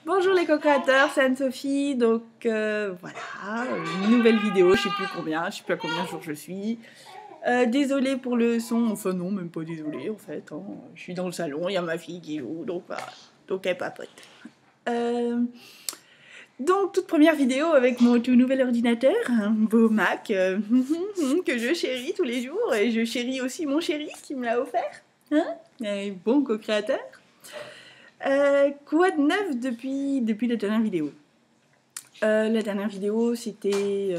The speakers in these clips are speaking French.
Bonjour les co-créateurs, c'est Anne-Sophie, donc voilà, une nouvelle vidéo, je sais plus à combien de jours je suis. Désolée pour le son, enfin non, même pas désolée en fait, hein. Je suis dans le salon, il y a ma fille qui joue, donc voilà, donc elle papote. Donc toute première vidéo avec mon tout nouvel ordinateur, un beau Mac que je chéris tous les jours, et je chéris aussi mon chéri qui me l'a offert, hein, un bon co-créateur. Quoi de neuf depuis la dernière vidéo? La dernière vidéo, c'était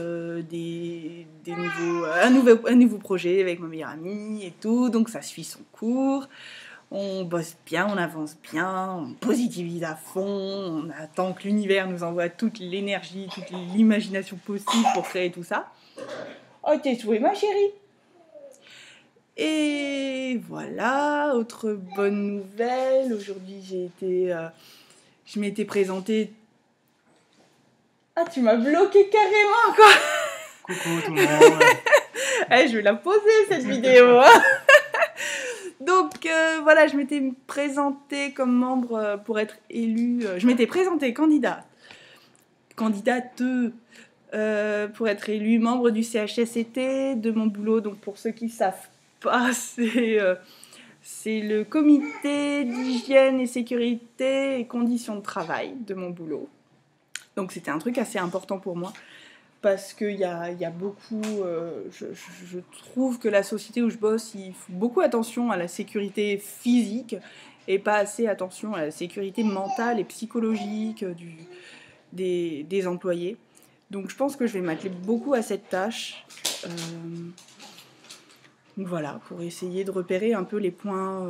un nouveau projet avec mon meilleur ami et tout, donc ça suit son cours. On bosse bien, on avance bien, on positivise à fond, on attend que l'univers nous envoie toute l'énergie, toute l'imagination possible pour créer tout ça. Oh, t'es joué, ma chérie! Et voilà, autre bonne nouvelle. Aujourd'hui, je m'étais présentée. Ah, tu m'as bloqué carrément, quoi! Coucou tout le monde. Eh, je vais la poser, cette vidéo, hein. Donc, voilà, je m'étais présentée comme membre pour être élue. Je m'étais présentée candidate pour être élue membre du CHSCT de mon boulot. Donc, pour ceux qui ne savent pas, c'est le comité d'hygiène et sécurité et conditions de travail de mon boulot. Donc, c'était un truc assez important pour moi. Parce qu'il y a beaucoup... je trouve que la société où je bosse, il faut beaucoup attention à la sécurité physique et pas assez attention à la sécurité mentale et psychologique des employés. Donc je pense que je vais m'atteler beaucoup à cette tâche. Voilà, pour essayer de repérer un peu les points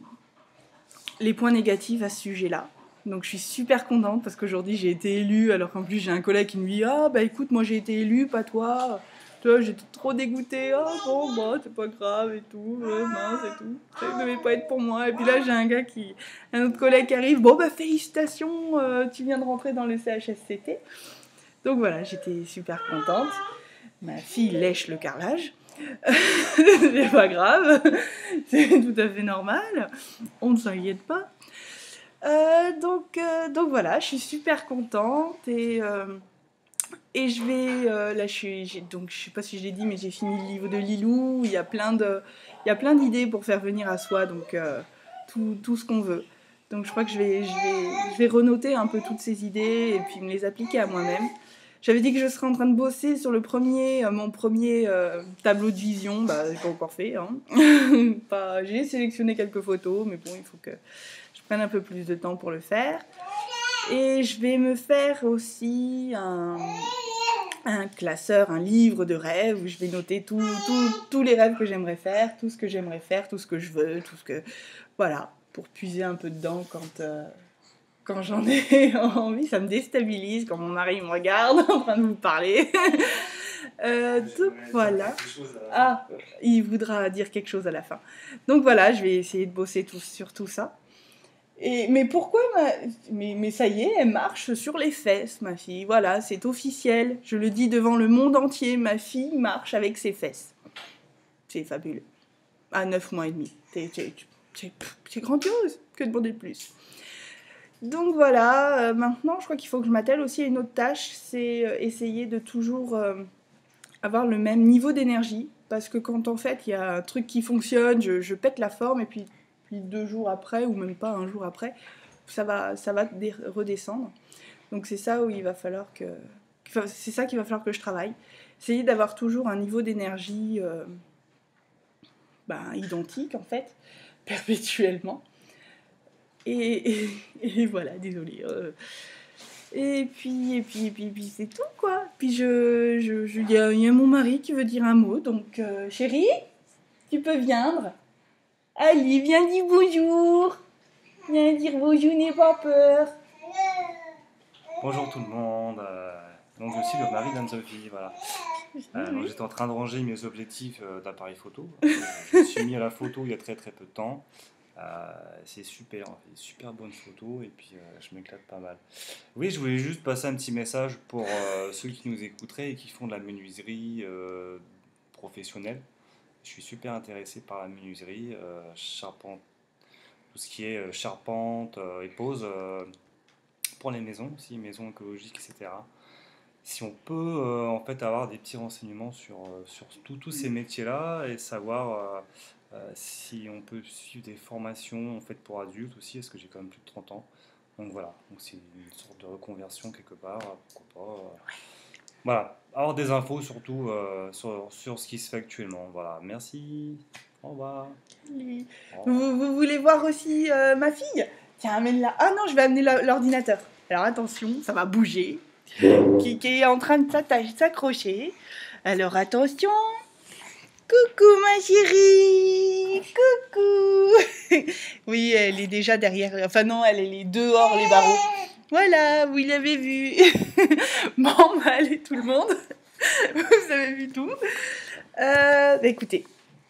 négatifs à ce sujet-là. Donc je suis super contente parce qu'aujourd'hui j'ai été élue, alors qu'en plus j'ai un collègue qui me dit « Ah bah écoute, moi j'ai été élue, pas toi. » Toi, j'étais trop dégoûtée. « Ah bon, bah c'est pas grave et tout, mince et tout. Ça devait pas être pour moi. » Et puis là j'ai un autre collègue qui arrive « Bon bah félicitations, tu viens de rentrer dans le CHSCT. » Donc voilà, j'étais super contente. Ma fille lèche le carrelage. C'est pas grave, c'est tout à fait normal. On ne s'inquiète pas. Donc voilà, je suis super contente et je vais là donc je sais pas si je l'ai dit, mais j'ai fini le livre de Lilou. Il y a plein d'idées pour faire venir à soi, donc tout ce qu'on veut. Donc je crois que je vais renoter un peu toutes ces idées et puis me les appliquer à moi-même. J'avais dit que je serais en train de bosser sur mon premier tableau de vision. Bah, j'ai pas encore fait, hein. J'ai sélectionné quelques photos, mais bon, il faut que je prenne un peu plus de temps pour le faire. Et je vais me faire aussi un classeur, un livre de rêves où je vais noter tous les rêves que j'aimerais faire, tout ce que j'aimerais faire, tout ce que je veux, voilà, pour puiser un peu dedans quand j'en ai envie. Ça me déstabilise quand mon mari me regarde en train de vous parler. Donc voilà. Ah, il voudra dire quelque chose à la fin. Donc voilà, je vais essayer de bosser sur tout ça. Mais pourquoi mais ça y est, elle marche sur les fesses, ma fille. Voilà, c'est officiel. Je le dis devant le monde entier. Ma fille marche avec ses fesses. C'est fabuleux. À 9 mois et demi. C'est grandiose. Que demander de plus? Donc voilà, maintenant, je crois qu'il faut que je m'attelle aussi à une autre tâche. C'est essayer de toujours avoir le même niveau d'énergie. Parce que quand en fait, il y a un truc qui fonctionne, je pète la forme et puis 2 jours après, ou même pas un jour après, ça va redescendre. Donc c'est ça où il va falloir c'est ça qu'il va falloir que je travaille. Essayer d'avoir toujours un niveau d'énergie identique, en fait, perpétuellement. Et voilà, désolée. Et puis c'est tout, quoi. Puis il y a mon mari qui veut dire un mot, donc chérie, tu peux viendre. Allez, viens dire bonjour. Viens dire bonjour, n'aie pas peur. Bonjour tout le monde. Donc je suis le mari d'Anne-Sophie, voilà. Donc j'étais en train de ranger mes objectifs d'appareil photo. Je me suis mis à la photo il y a très très peu de temps. C'est super, on fait des super bonnes photos et puis je m'éclate pas mal. Oui, je voulais juste passer un petit message pour ceux qui nous écouteraient et qui font de la menuiserie professionnelle. Je suis super intéressé par la menuiserie, charpente, tout ce qui est charpente et pose pour les maisons aussi, maisons écologiques, etc. Si on peut en fait avoir des petits renseignements sur tous ces métiers-là et savoir si on peut suivre des formations en fait pour adultes aussi, parce que j'ai quand même plus de 30 ans. Donc voilà, donc c'est une sorte de reconversion quelque part, pourquoi pas. Voilà, avoir des infos surtout sur ce qui se fait actuellement. Voilà, merci. Au revoir. Salut. Au revoir. Vous voulez voir aussi ma fille? Tiens, amène-la. Ah non, je vais amener l'ordinateur. Alors attention, ça va bouger. Qui est en train de s'accrocher. Alors attention. Coucou ma chérie. Coucou. Oui, elle est déjà derrière. Enfin non, elle est dehors les barreaux. Voilà, vous l'avez vu. Bon, bah allez tout le monde. Vous avez vu tout. Écoutez,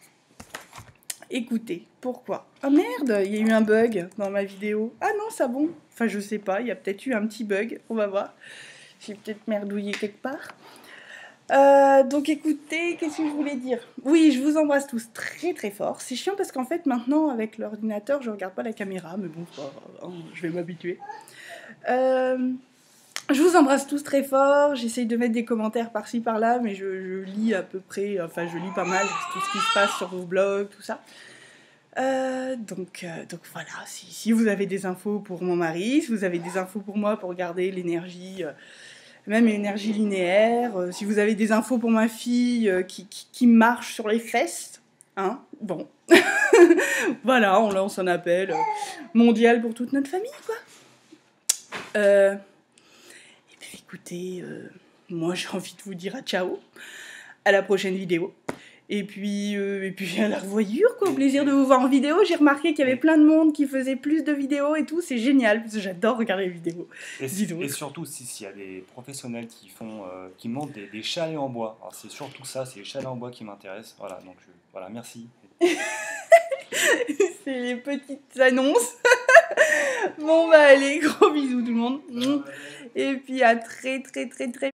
pourquoi? Ah merde, il y a eu un bug dans ma vidéo. Ah non, ça bon. Enfin, je sais pas, il y a peut-être eu un petit bug. On va voir. J'ai peut-être merdouillé quelque part. Donc écoutez, qu'est-ce que je voulais dire? Oui, je vous embrasse tous très très fort. C'est chiant parce qu'en fait, maintenant, avec l'ordinateur, je regarde pas la caméra. Mais bon, je vais m'habituer. Je vous embrasse tous très fort. J'essaye de mettre des commentaires par-ci par-là, mais je lis à peu près, enfin je lis pas mal tout ce qui se passe sur vos blogs, tout ça. Donc voilà, si vous avez des infos pour mon mari, si vous avez des infos pour moi pour garder l'énergie, même l'énergie linéaire, si vous avez des infos pour ma fille qui marche sur les fesses, hein, bon. Voilà, on lance un appel mondial pour toute notre famille, quoi. Et puis écoutez, moi j'ai envie de vous dire à ciao, à la prochaine vidéo. Et puis à la revoyure, quoi, au plaisir de vous voir en vidéo. J'ai remarqué qu'il y avait plein de monde qui faisait plus de vidéos et tout, c'est génial, parce que j'adore regarder les vidéos. Et surtout, s'il y a des professionnels qui montent des chalets en bois, alors c'est surtout ça, c'est les chalets en bois qui m'intéressent. Voilà, donc voilà, merci. C'est les petites annonces. Bon bah allez, gros bisous tout le monde. Et puis à très très très très